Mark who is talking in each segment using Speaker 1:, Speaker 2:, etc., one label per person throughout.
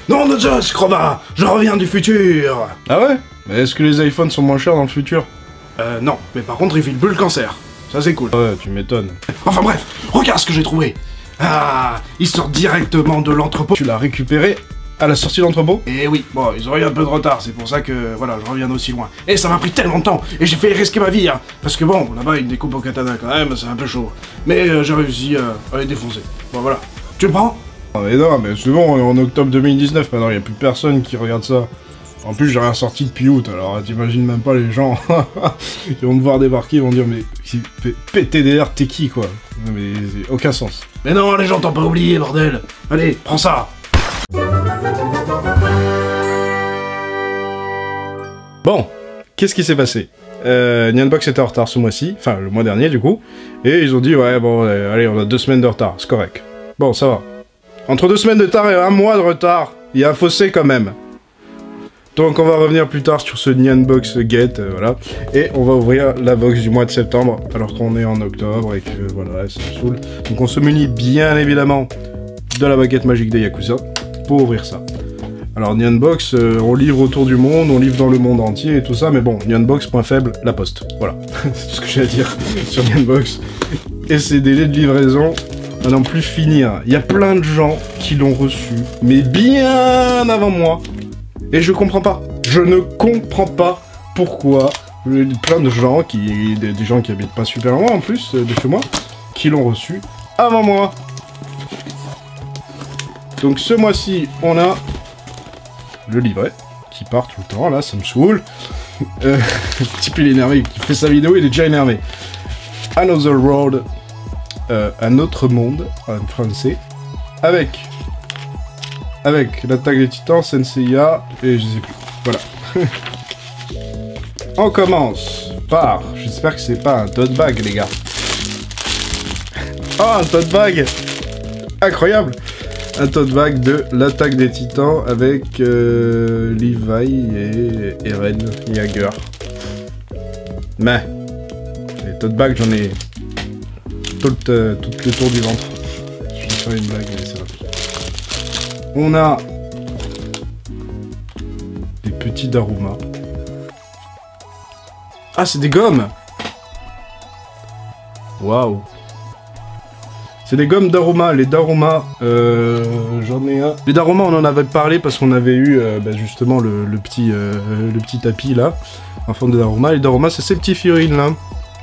Speaker 1: Non de Zeus, Chroma, je reviens du futur. Ah ouais? Mais est-ce que les iPhones sont moins chers dans le futur? Non, mais par contre ils filent plus le cancer. Ça c'est cool. Ouais, tu m'étonnes. Enfin bref, regarde ce que j'ai trouvé. Ah, il sort directement de l'entrepôt. Tu l'as récupéré à la sortie de l'entrepôt? Eh oui, bon, ils ont eu un peu de retard, c'est pour ça que, voilà, je reviens d'aussi loin. Et ça m'a pris tellement de temps, et j'ai failli risquer ma vie, hein. Parce que bon, là-bas, une découpe au katana quand même, c'est un peu chaud. Mais j'ai réussi à les défoncer. Bon, voilà. Tu le prends? Mais non, mais c'est bon, on est en octobre 2019 maintenant, il n'y a plus personne qui regarde ça. En plus, j'ai rien sorti depuis août, alors t'imagines même pas les gens. Ils vont me voir débarquer, ils vont dire, mais PTDR, t'es qui, quoi? Mais aucun sens. Mais non, les gens t'ont pas oublié, bordel. Allez, prends ça. Bon, qu'est-ce qui s'est passé? Nyanbox était en retard ce mois-ci, enfin le mois dernier du coup, et ils ont dit ouais bon allez on a 2 semaines de retard, c'est correct. Bon ça va. Entre 2 semaines de retard et 1 mois de retard, il y a un fossé quand même. Donc on va revenir plus tard sur ce Nyanbox Get, voilà, et on va ouvrir la box du mois de septembre, alors qu'on est en octobre et que voilà, ça me saoule. Donc on se munit bien évidemment de la baguette magique des Yakuza pour ouvrir ça. Alors Nyanbox, on livre autour du monde, on livre dans le monde entier et tout ça, mais bon, Nyanbox, point faible, la poste. Voilà, c'est tout ce que j'ai à dire sur Nyanbox. Et ces délais de livraison à n'en plus finir. Il y a plein de gens qui l'ont reçu, mais bien avant moi. Et je comprends pas. Je ne comprends pas pourquoi plein de gens, des gens qui habitent pas super loin en plus de chez moi, qui l'ont reçu avant moi. Donc ce mois-ci, on a le livret, qui part tout le temps, là, ça me saoule. Le type, il est énervé, qui fait sa vidéo, il est déjà énervé. Another World, un autre monde, en français, avec l'attaque des titans, Senseiya, et je sais plus. Voilà. On commence par, j'espère que c'est pas un tote bag, les gars. Oh, un tote bag! Incroyable! Un tote bag de l'attaque des titans avec Levi et Eren Jaeger. Mais les tote bags, j'en ai tout le tour du ventre. Je vais faire une blague, mais c'est rapide. On a des petits Daruma. Ah, c'est des gommes! Waouh! C'est des gommes Daruma. Les Daruma, j'en ai un. Les Daruma, on en avait parlé parce qu'on avait eu justement le petit tapis là, en forme de Daruma. Les Daruma, c'est ces petits figurines là,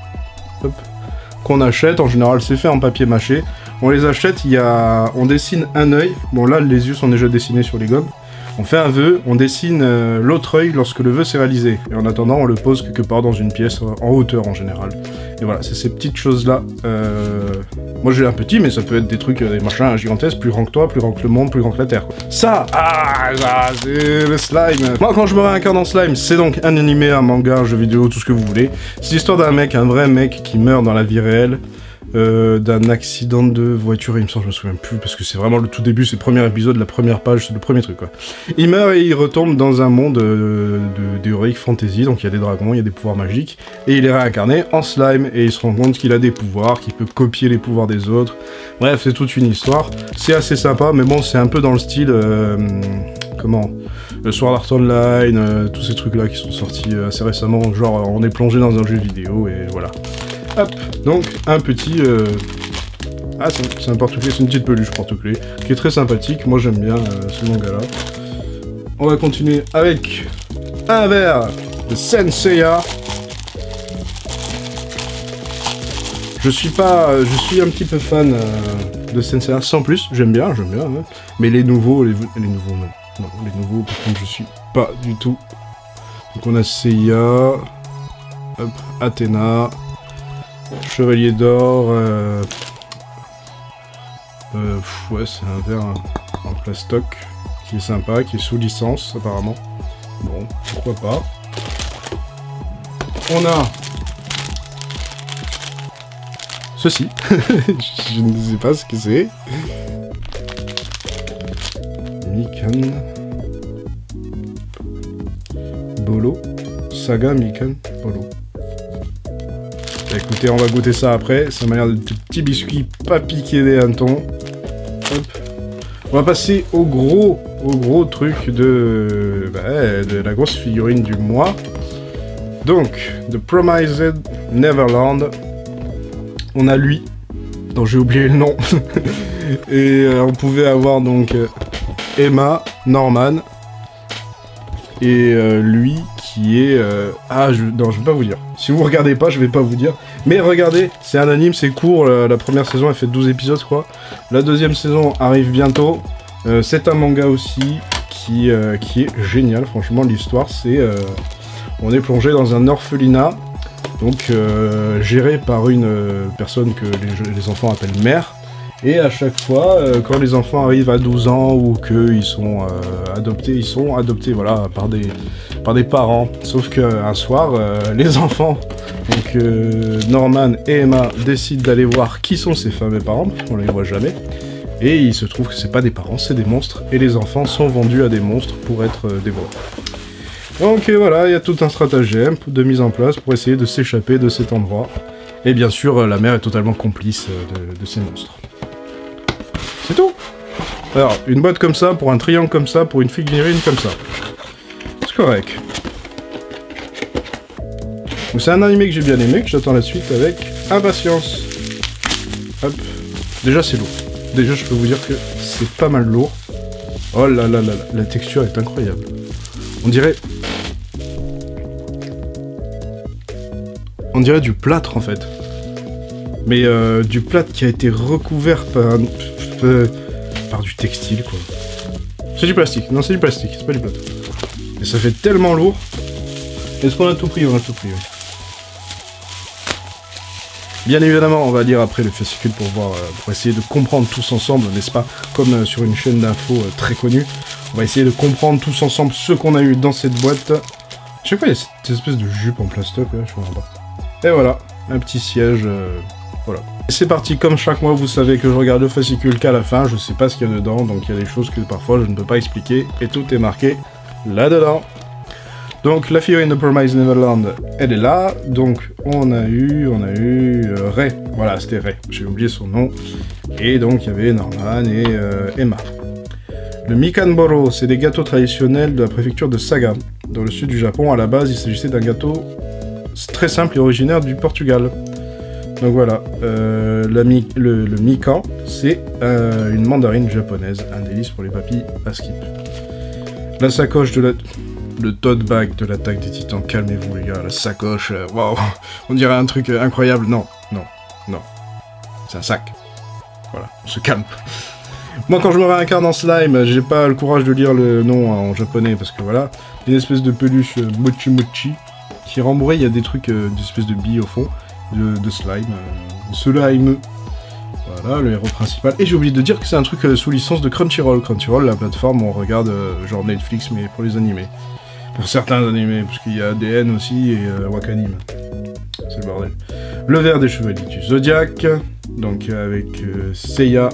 Speaker 1: qu'on achète. En général, c'est fait en papier mâché. On les achète, on dessine un œil. Bon là, les yeux sont déjà dessinés sur les gommes. On fait un vœu, on dessine l'autre œil lorsque le vœu s'est réalisé. Et en attendant, on le pose quelque part dans une pièce en hauteur en général. Et voilà, c'est ces petites choses-là. Moi j'ai un petit, mais ça peut être des trucs, des machins gigantesques, plus grand que toi, plus grand que le monde, plus grand que la Terre. Quoi. Ça, c'est le slime. Moi quand je me réincarne en slime, c'est donc un animé, un manga, un jeu vidéo, tout ce que vous voulez. C'est l'histoire d'un mec, un vrai mec qui meurt dans la vie réelle. D'un accident de voiture, il me semble, je me souviens plus, parce que c'est vraiment le tout début, c'est le premier épisode, la première page, c'est le premier truc, quoi. Il meurt et il retombe dans un monde d'heroic fantasy, donc il y a des dragons, il y a des pouvoirs magiques, et il est réincarné en slime, et il se rend compte qu'il a des pouvoirs, qu'il peut copier les pouvoirs des autres. Bref, c'est toute une histoire. C'est assez sympa, mais bon, c'est un peu dans le style... le Sword Art Online, tous ces trucs-là qui sont sortis assez récemment, genre on est plongé dans un jeu vidéo, et voilà. Hop, donc un petit... Ah, c'est un porte-clés, c'est une petite peluche porte-clés, qui est très sympathique, moi j'aime bien ce manga-là. On va continuer avec un verre de Senseiya. Je suis un petit peu fan de Senseiya, sans plus, j'aime bien, ouais. Mais les nouveaux, les nouveaux, non. Non, les nouveaux, par contre, je suis pas du tout. Donc on a Seiya, hop, Athéna... Chevalier d'or, ouais, c'est un verre en plastoc qui est sympa, qui est sous licence apparemment. Bon, pourquoi pas. On a ceci, je ne sais pas ce que c'est. Mikan Bolo, Saga Mikan Bolo. Écoutez, on va goûter ça après. Ça m'a l'air de petits biscuits pas piqués des hannetons. Hop. On va passer au gros truc de la grosse figurine du mois. Donc, The Promised Neverland. On a lui, dont j'ai oublié le nom. Et on pouvait avoir donc Emma, Norman, et lui qui est... non, je vais pas vous dire. Si vous regardez pas, je vais pas vous dire. Mais regardez, c'est un anime, c'est court. La première saison, elle fait 12 épisodes, je crois. La deuxième saison arrive bientôt. C'est un manga aussi qui est génial. Franchement, l'histoire, c'est... on est plongé dans un orphelinat, donc géré par une personne que les enfants appellent mère. Et à chaque fois, quand les enfants arrivent à 12 ans ou qu'ils sont adoptés, voilà, par des parents. Sauf qu'un soir, les enfants, donc Norman et Emma, décident d'aller voir qui sont ces fameux parents, parce qu'on les voit jamais. Et il se trouve que c'est pas des parents, c'est des monstres, et les enfants sont vendus à des monstres pour être dévorés. Donc voilà, il y a tout un stratagème de mise en place pour essayer de s'échapper de cet endroit. Et bien sûr, la mère est totalement complice de ces monstres. C'est tout. Alors, une boîte comme ça, pour un triangle comme ça, pour une figurine comme ça. C'est correct. Donc c'est un animé que j'ai bien aimé, que j'attends la suite avec impatience. Hop. Déjà c'est lourd. Déjà je peux vous dire que c'est pas mal lourd. Oh là là là là, la texture est incroyable. On dirait du plâtre en fait. Mais du plâtre qui a été recouvert par du textile quoi. C'est du plastique, non c'est du plastique, c'est pas du plâtre. Et ça fait tellement lourd. Est-ce qu'on a tout pris? On a tout pris, oui. Bien évidemment, on va lire après le fascicule pour voir, pour essayer de comprendre tous ensemble, n'est-ce pas? Comme sur une chaîne d'infos très connue. On va essayer de comprendre tous ensemble ce qu'on a eu dans cette boîte. Je sais pas, il y a cette espèce de jupe en plastoc là, je comprends pas. Et voilà, un petit siège, voilà. C'est parti, comme chaque mois, vous savez que je regarde le fascicule qu'à la fin, je sais pas ce qu'il y a dedans, donc il y a des choses que parfois je ne peux pas expliquer, et tout est marqué là-dedans. Donc la figurine de Promised Neverland, elle est là, donc on a eu Ray, voilà c'était Ray, j'ai oublié son nom, et donc il y avait Norman et Emma. Le Mikanboro, c'est des gâteaux traditionnels de la préfecture de Saga, dans le sud du Japon. À la base, il s'agissait d'un gâteau très simple et originaire du Portugal. Donc voilà, le Mikan, c'est une mandarine japonaise, un délice pour les papilles à skip. La sacoche de le tote bag de l'attaque des titans, calmez-vous les gars, la sacoche, waouh, on dirait un truc incroyable, non, c'est un sac, voilà, on se calme. Moi quand je me réincarne en slime, j'ai pas le courage de lire le nom en japonais, parce que voilà, une espèce de peluche mochi mochi, qui est rembourrée, il y a des trucs, des espèces de billes au fond, de slime, voilà, le héros principal. Et j'ai oublié de dire que c'est un truc sous licence de Crunchyroll. Crunchyroll, la plateforme où on regarde genre Netflix, mais pour les animés. Pour certains animés, parce qu'il y a ADN aussi et Wakanim. C'est le bordel. Le verre des chevaliers du Zodiac, donc avec Seiya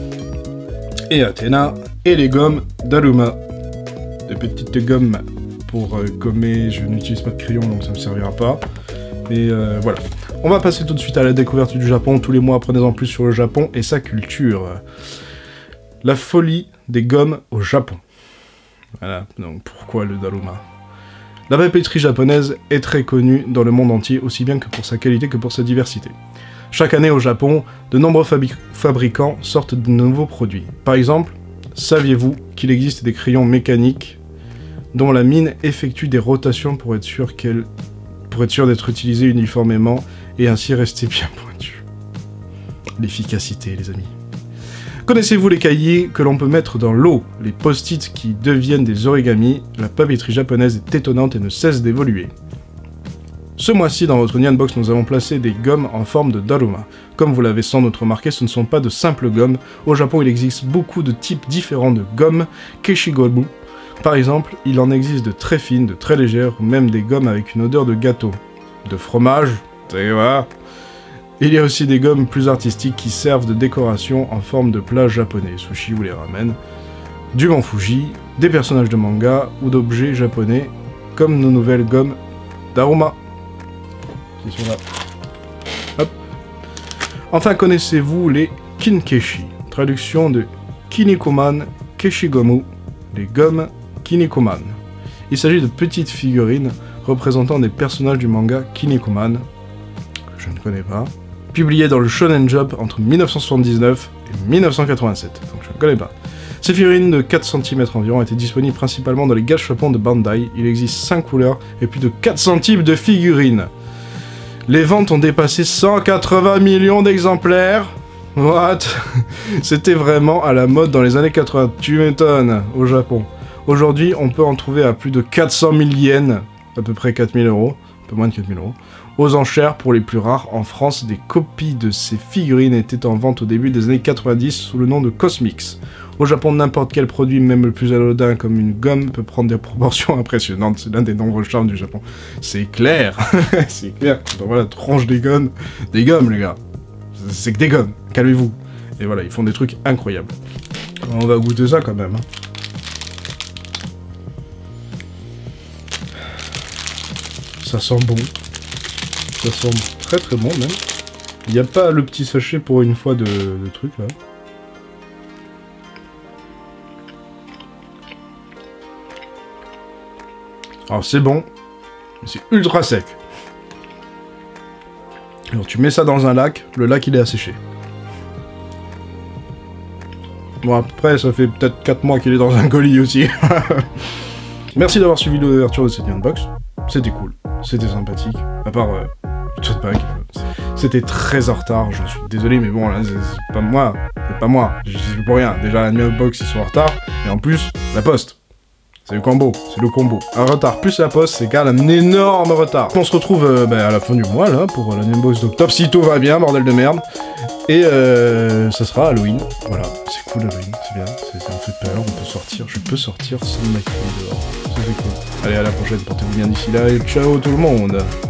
Speaker 1: et Athéna. Et les gommes d'Aluma. Des petites gommes pour gommer. Je n'utilise pas de crayon, donc ça ne me servira pas. Mais voilà. On va passer tout de suite à la découverte du Japon. Tous les mois, apprenez-en plus sur le Japon et sa culture. La folie des gommes au Japon. Voilà, donc pourquoi le Daruma? La papeterie japonaise est très connue dans le monde entier, aussi bien que pour sa qualité que pour sa diversité. Chaque année au Japon, de nombreux fabricants sortent de nouveaux produits. Par exemple, saviez-vous qu'il existe des crayons mécaniques dont la mine effectue des rotations pour être sûr d'être utilisés uniformément et ainsi rester bien pointu. L'efficacité, les amis. Connaissez-vous les cahiers que l'on peut mettre dans l'eau, les post-it qui deviennent des origamis? La papeterie japonaise est étonnante et ne cesse d'évoluer. Ce mois-ci, dans votre Nyan Box, nous avons placé des gommes en forme de Daruma. Comme vous l'avez sans doute remarqué, ce ne sont pas de simples gommes. Au Japon, il existe beaucoup de types différents de gommes Keshigomu. Par exemple, il en existe de très fines, de très légères, ou même des gommes avec une odeur de gâteau. De fromage, tu vois. Il y a aussi des gommes plus artistiques qui servent de décoration en forme de plats japonais, sushi ou les ramen, du mont Fuji, des personnages de manga ou d'objets japonais, comme nos nouvelles gommes Daruma, qui sont là. Hop. Enfin, connaissez-vous les kinkeshi, traduction de Kinnikuman Keshigomu, les gommes Kinnikuman. Il s'agit de petites figurines représentant des personnages du manga Kinnikuman, que je ne connais pas, publié dans le Shonen Jump entre 1979 et 1987, donc je ne connais pas. Ces figurines de 4 cm environ étaient disponibles principalement dans les gachapons de Bandai. Il existe 5 couleurs et plus de 400 types de figurines. Les ventes ont dépassé 180 millions d'exemplaires. What? C'était vraiment à la mode dans les années 80, tu m'étonnes, au Japon. Aujourd'hui, on peut en trouver à plus de 400 000 yens, à peu près 4 000 €, un peu moins de 4 000 €. Aux enchères, pour les plus rares, en France, des copies de ces figurines étaient en vente au début des années 90 sous le nom de Cosmix. Au Japon, n'importe quel produit, même le plus anodin comme une gomme, peut prendre des proportions impressionnantes. C'est l'un des nombreux charmes du Japon. C'est clair. C'est clair. Donc voilà, tronche des gommes, les gars. C'est que des gommes. Calmez-vous. Et voilà, ils font des trucs incroyables. On va goûter ça quand même. Hein. Ça sent bon. Ça sent très très bon même. Il n'y a pas le petit sachet pour une fois de truc là. Alors c'est bon, mais c'est ultra sec. Alors tu mets ça dans un lac, le lac il est asséché. Bon après ça fait peut-être 4 mois qu'il est dans un colis aussi. Merci d'avoir suivi l'ouverture de cette unbox. C'était cool, c'était sympathique. À part toute pack. C'était très en retard, j'en suis désolé, mais bon là c'est pas moi. C'est pas moi, j'y suis pour rien. Déjà la unbox ils sont en retard, et en plus la poste. C'est le combo, c'est le combo. Un retard plus la poste, c'est quand même un énorme retard. On se retrouve à la fin du mois, là, pour la unbox d'octobre, si tout va bien, bordel de merde. Et ça sera Halloween. Voilà, c'est cool Halloween, c'est bien, ça me fait peur, on peut sortir, je peux sortir sans me mettre dehors. Ça c'est cool. Allez, à la prochaine, portez-vous bien d'ici là, et ciao tout le monde.